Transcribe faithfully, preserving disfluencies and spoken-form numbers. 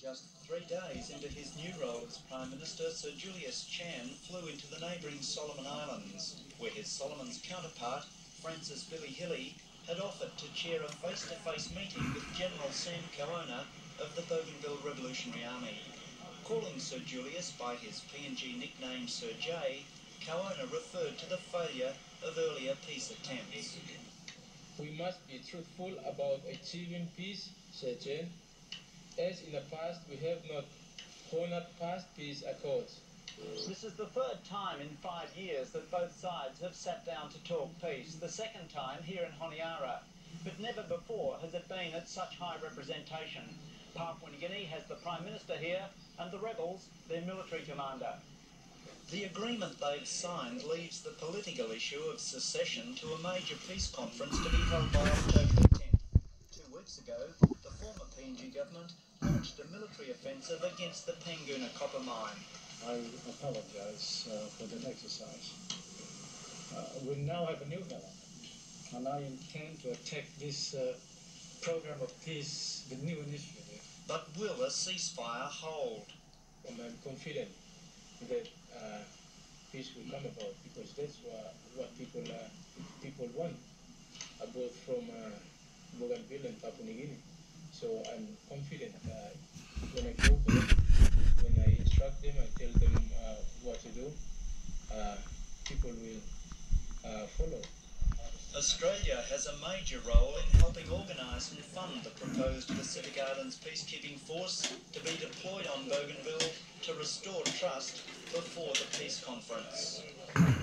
Just three days into his new role as Prime Minister, Sir Julius Chan flew into the neighbouring Solomon Islands, where his Solomon's counterpart, Francis Billy Hilly, had offered to chair a face-to-face meeting with General Sam Kauona of the Bougainville Revolutionary Army. Calling Sir Julius by his P N G nickname Sir J, Kauona referred to the failure of earlier peace attempts. We must be truthful about achieving peace, Sir J. As in the past, we have not honored past peace accords. This is the third time in five years that both sides have sat down to talk peace, the second time here in Honiara. But never before has it been at such high representation. Papua New Guinea has the Prime Minister here and the rebels their military commander. The agreement they've signed leaves the political issue of secession to a major peace conference to be held by October the tenth. Two weeks ago, the former P N G government launched a military offensive against the Panguna copper mine. I apologise uh, for that exercise. Uh, we now have a new government, and I intend to attack this uh, program of peace, the new initiative. But will a ceasefire hold? And I'm confident that uh, peace will come about, because that's what, what people uh, people want, uh, both from uh, Bougainville and Papua New Guinea. So I'm confident uh, when I go there, when I instruct them, I tell them uh, what to do, uh, people will uh, follow. Australia has a major role in helping organise and fund the proposed Pacific Islands peacekeeping force to be deployed on Bougainville to restore trust before the peace conference.